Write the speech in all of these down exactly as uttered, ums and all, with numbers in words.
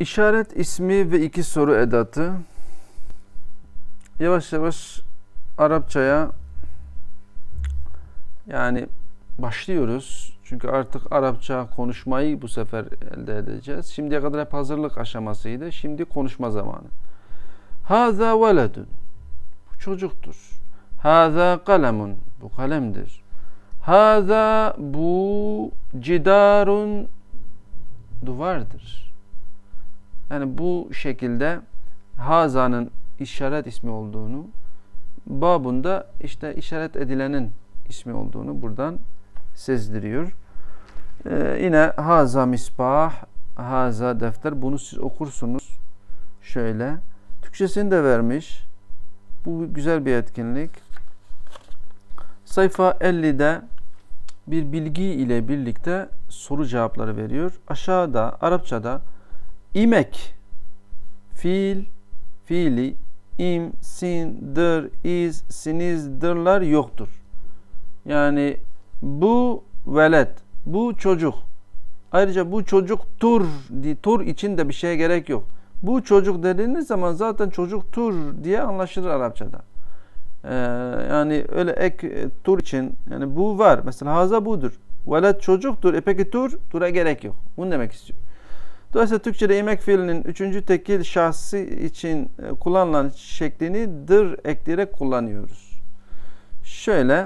İşaret ismi ve iki soru edatı. Yavaş yavaş Arapçaya yani başlıyoruz. Çünkü artık Arapça konuşmayı bu sefer elde edeceğiz. Şimdiye kadar hep hazırlık aşamasıydı. Şimdi konuşma zamanı. Haza veledun. Bu çocuktur. Haza kalemun. Bu kalemdir. Haza bu cidarun. Duvardır. Yani bu şekilde hazanın işaret ismi olduğunu, babunda işte işaret edilenin ismi olduğunu buradan sezdiriyor. Ee, yine haza misbah, haza defter. Bunu siz okursunuz. Şöyle. Türkçesini de vermiş. Bu güzel bir etkinlik. Sayfa ellide bir bilgi ile birlikte soru cevapları veriyor. Aşağıda Arapçada imek, fiil, fiili, im, sin, dır, iz, siniz, dırlar yoktur. Yani bu velet, bu çocuk. Ayrıca bu çocuk tur, tur için de bir şeye gerek yok. Bu çocuk dediğiniz zaman zaten çocuk tur diye anlaşılır Arapçada. Ee, yani öyle ek tur için yani bu var. Mesela haza budur. Velet çocuktur. E peki tur? Tura gerek yok. Bunu demek istiyor. Dolayısıyla Türkçe'de imek fiilinin üçüncü tekil şahsı için kullanılan şeklini dır ekleyerek kullanıyoruz. Şöyle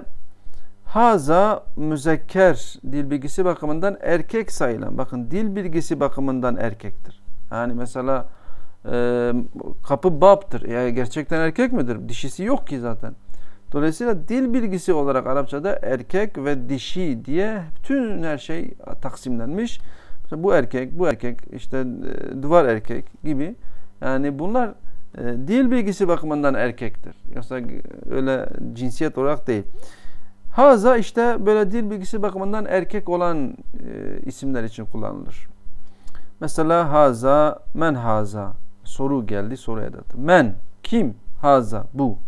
haza müzekker dil bilgisi bakımından erkek sayılan. Bakın dil bilgisi bakımından erkektir. Yani mesela e, kapı babdır. Yani gerçekten erkek midir? Dişisi yok ki zaten. Dolayısıyla dil bilgisi olarak Arapçada erkek ve dişi diye bütün her şey taksimlenmiş. Mesela bu erkek, bu erkek, işte e, duvar erkek gibi. Yani bunlar e, dil bilgisi bakımından erkektir. Yoksa öyle cinsiyet olarak değil. Haza işte böyle dil bilgisi bakımından erkek olan e, isimler için kullanılır. Mesela haza, men haza. Soru geldi, soru edatı. Men, kim? Haza, bu.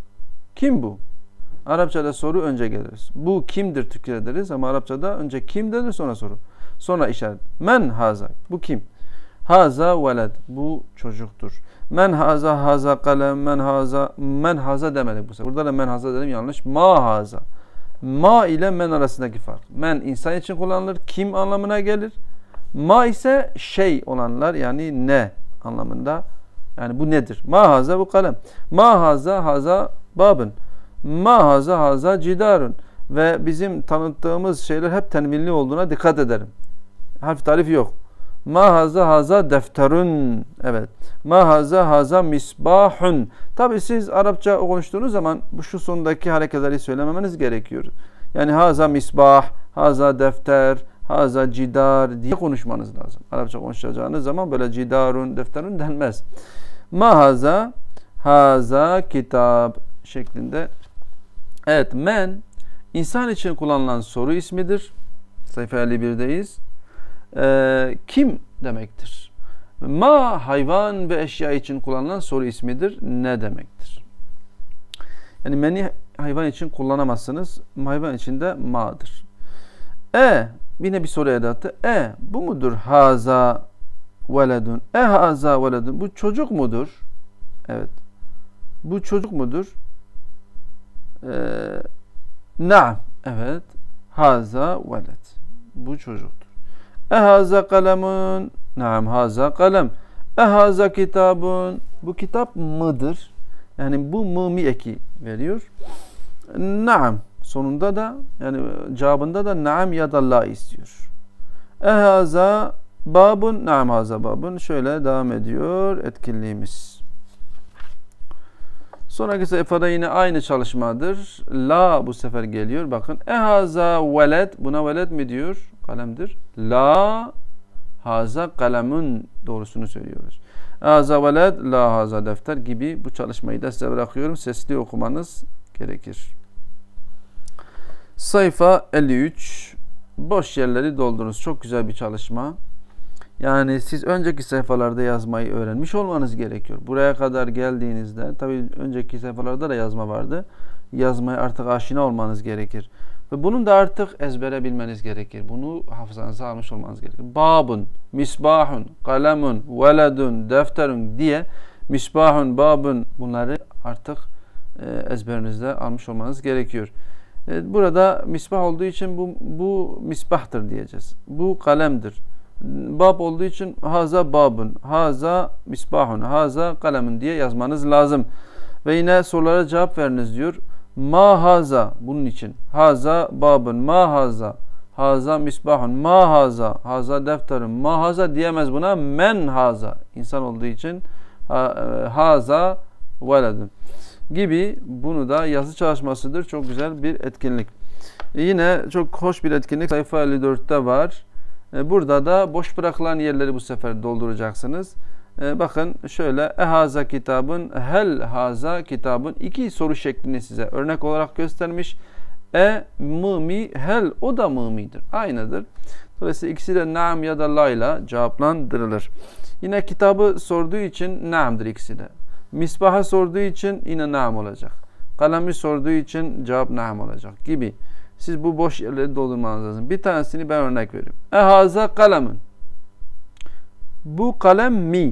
Kim bu? Arapçada soru önce gelir. Bu kimdir Türkçe'de deriz ama Arapçada önce kim denir sonra soru. Sonra işaret. Men haza. Bu kim? Haza veled. Bu çocuktur. Men haza haza kalem. Men haza. Men haza demedik bu sefer. Burada da men haza dedim yanlış. Ma haza. Ma ile men arasındaki fark. Men insan için kullanılır. Kim anlamına gelir. Ma ise şey olanlar yani ne anlamında. Yani bu nedir? Ma haza bu kalem. Ma haza haza babın. Ma haza haza cidarun. Ve bizim tanıttığımız şeyler hep tenvinli olduğuna dikkat ederim. Harf tarifi yok. Ma haza haza defterun. Evet. Ma haza haza misbahun. Tabi siz Arapça konuştuğunuz zaman bu şu sondaki hareketleri söylememeniz gerekiyor. Yani haza misbah, haza defter, haza cidar diye konuşmanız lazım. Arapça konuşacağınız zaman böyle cidarun, defterun denmez. Ma haza haza kitap şeklinde. Evet, men insan için kullanılan soru ismidir. Sayfa elli bir'deyiz. Ee, kim demektir? Ma hayvan ve eşya için kullanılan soru ismidir. Ne demektir? Yani meni hayvan için kullanamazsınız. Hayvan için de ma'dır. E yine bir soru edatı. E bu mudur? Haza veledun. E haza veledun. Bu çocuk mudur? Evet. Bu çocuk mudur? Ee, Naam. Evet. Haza veled. Bu çocuktur. E haza kalemun. Naam haza kalem. E haza kitabun. Bu kitap mıdır? Yani bu mı mi eki veriyor. Naam. Sonunda da yani cevabında da naam ya da la istiyor. E haza babun. Naam haza babun. Şöyle devam ediyor etkinliğimiz. Sonraki sayfada yine aynı çalışmadır. La bu sefer geliyor. Bakın. E haza veled. Buna veled mi diyor? Kalemdir. La haza kalemun. Doğrusunu söylüyoruz. E haza veled. La haza defter gibi bu çalışmayı da size bırakıyorum. Sesli okumanız gerekir. Sayfa elli üç. Boş yerleri doldurunuz. Çok güzel bir çalışma. Yani siz önceki sayfalarda yazmayı öğrenmiş olmanız gerekiyor. Buraya kadar geldiğinizde, tabii önceki sayfalarda da yazma vardı. Yazmaya artık aşina olmanız gerekir. Ve bunun da artık ezbere bilmeniz gerekir. Bunu hafızanıza almış olmanız gerekir. Babun, misbahun, kalemun, veledun, defterun diye misbahun, babun bunları artık e, ezberinizde almış olmanız gerekiyor. E, burada misbah olduğu için bu, bu misbahtır diyeceğiz. Bu kalemdir. Bab olduğu için haza babun, haza misbahun, haza kalemun diye yazmanız lazım. Ve yine sorulara cevap veriniz diyor. Ma haza bunun için. Haza babun, ma haza, haza misbahun, ma haza, haza defterun, ma haza diyemez buna. Men haza. İnsan olduğu için haza veledun gibi, bunu da yazı çalışmasıdır. Çok güzel bir etkinlik. Yine çok hoş bir etkinlik sayfa elli dörtte var. Burada da boş bırakılan yerleri bu sefer dolduracaksınız. Bakın şöyle, e haza kitabın, hel haza kitabın, iki soru şeklini size örnek olarak göstermiş. E mı mi, hel o da mı midir? Aynıdır. Dolayısıyla ikisi de naam ya da la ile cevaplandırılır. Yine kitabı sorduğu için naamdır ikisi de. Misbaha sorduğu için yine naam olacak. Kalemi sorduğu için cevap naam olacak gibi. Siz bu boş yerleri doldurmanız lazım. Bir tanesini ben örnek vereyim. E haza kalemin. Bu kalem mi?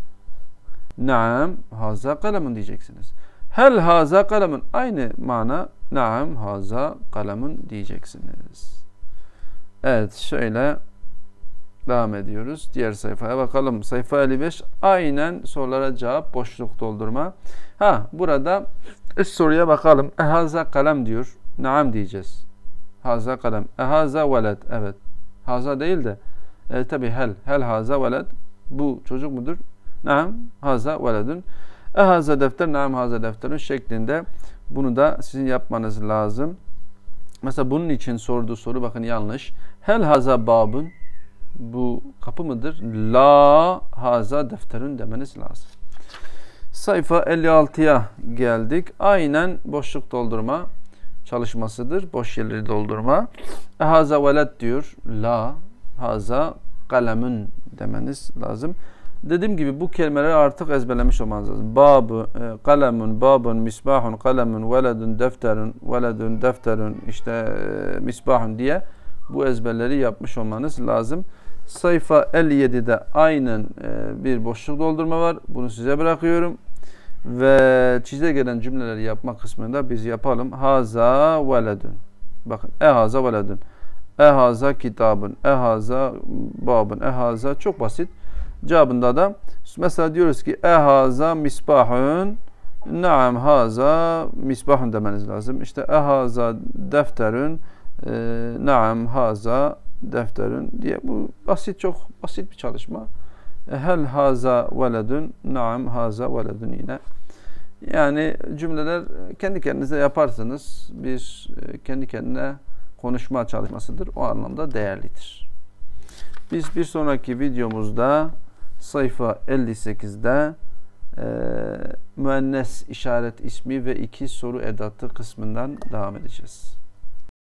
Naam haza kalemin diyeceksiniz. Hel haza kalemin. Aynı mana. Naam haza kalemin diyeceksiniz. Evet, şöyle devam ediyoruz. Diğer sayfaya bakalım. Sayfa elli beş. Aynen sorulara cevap, boşluk doldurma. Ha, burada üst soruya bakalım. E haza kalem diyor. Naam diyeceğiz. Haza kalem. E haza veled. Evet. Haza değil de e, tabi hel. Hel haza veled. Bu çocuk mudur? Naam haza veledun. E haza defter. Naam haza defterun şeklinde. Bunu da sizin yapmanız lazım. Mesela bunun için sorduğu soru bakın yanlış. Hel haza babun. Bu kapı mıdır? La haza defterun demeniz lazım. Sayfa elli altıya geldik. Aynen boşluk doldurma çalışmasıdır. Boş yerleri doldurma. E haza veled diyor. La haza kalemun demeniz lazım. Dediğim gibi bu kelimeleri artık ezberlemiş olmanız lazım. Babu, e, kalemun, babun, misbahun, kalemun, veledun, defterun, veledun, defterun, işte e, misbahun diye bu ezberleri yapmış olmanız lazım. Sayfa elli yedide aynen e, bir boşluk doldurma var. Bunu size bırakıyorum. Ve çize gelen cümleleri yapma kısmında biz yapalım. Haza veledun. Bakın. E haza veledun. E haza kitabun. E haza babun. E haza çok basit. Cevabında da mesela diyoruz ki e haza misbahun. Naam haza misbahun demeniz lazım. İşte e haza defterun. E, naam haza defterun diye, bu basit, çok basit bir çalışma. Hel haza veledun, naam haza veledun yine. Yani cümleler kendi kendinize yaparsınız. Bir kendi kendine konuşma çalışmasıdır. O anlamda değerlidir. Biz bir sonraki videomuzda sayfa elli sekizde e, müennes işaret ismi ve iki soru edatı kısmından devam edeceğiz.